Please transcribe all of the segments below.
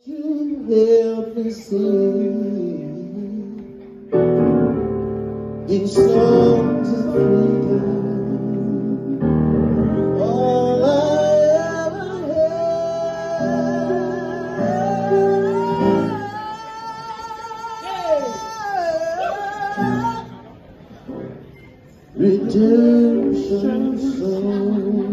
You help me see in songs of freedom all I ever had. Redemption song.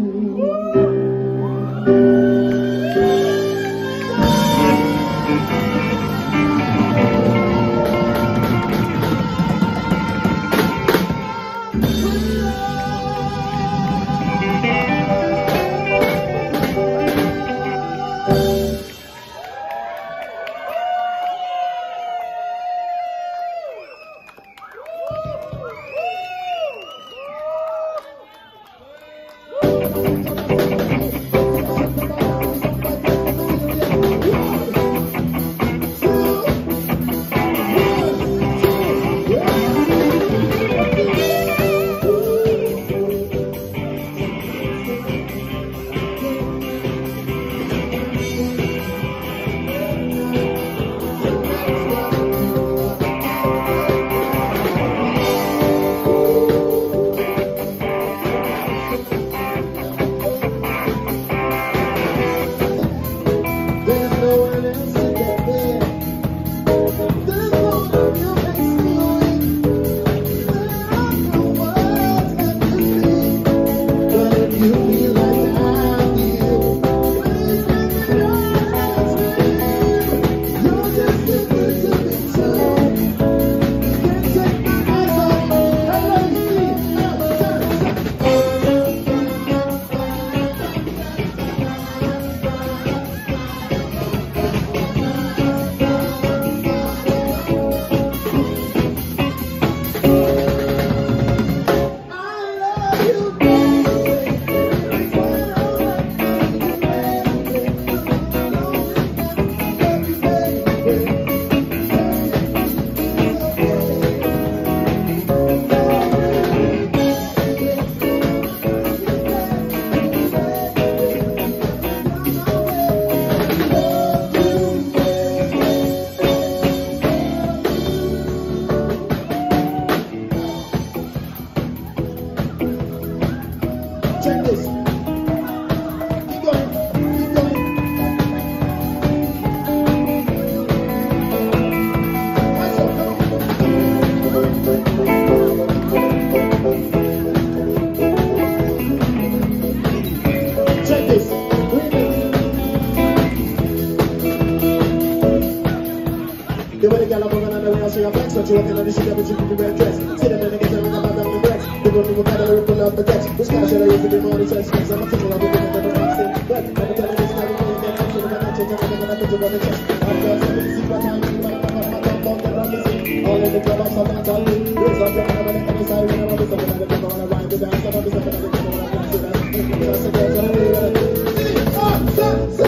Check this. Keep going. Keep going. Check this. The way the girl I'm walking on the way I see her flex, but you walking on the shit, but you keep the red dress. Sit down and get them about them the breath. They go to a battle and pull up the text. This guy should have used to be more than sex. I'm a picture of the woman that I'm saying. But I'm telling you, it's not really that I'm sure that I'm changing. I'm going to put you on the chest. I'm just a busy, but I'm all in the club, I'm something I'm telling you. There's something I'm going to say. When I'm something I'm going to ride the dance. I'm something I'm going to say.